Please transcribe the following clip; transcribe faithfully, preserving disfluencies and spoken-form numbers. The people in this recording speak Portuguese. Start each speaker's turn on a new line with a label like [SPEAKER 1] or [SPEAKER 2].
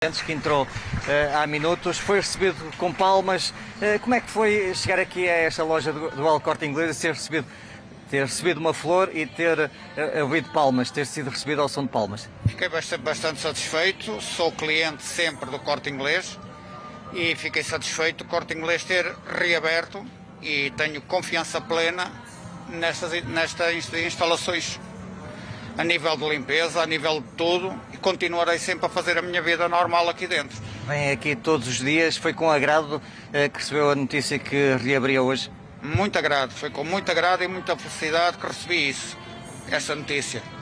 [SPEAKER 1] Antes que entrou uh, há minutos, foi recebido com palmas. Uh, como é que foi chegar aqui a esta loja do, do El Corte Inglês e ser recebido, ter recebido uma flor e ter uh, ouvido palmas, ter sido recebido ao som de palmas?
[SPEAKER 2] Fiquei bastante, bastante satisfeito, sou cliente sempre do Corte Inglês e fiquei satisfeito do Corte Inglês ter reaberto e tenho confiança plena nestas, nestas instalações. A nível de limpeza, a nível de tudo, e continuarei sempre a fazer a minha vida normal aqui dentro.
[SPEAKER 1] Vem aqui todos os dias, foi com agrado eh, que recebeu a notícia que reabria hoje?
[SPEAKER 2] Muito agrado, foi com muito agrado e muita felicidade que recebi isso, essa notícia.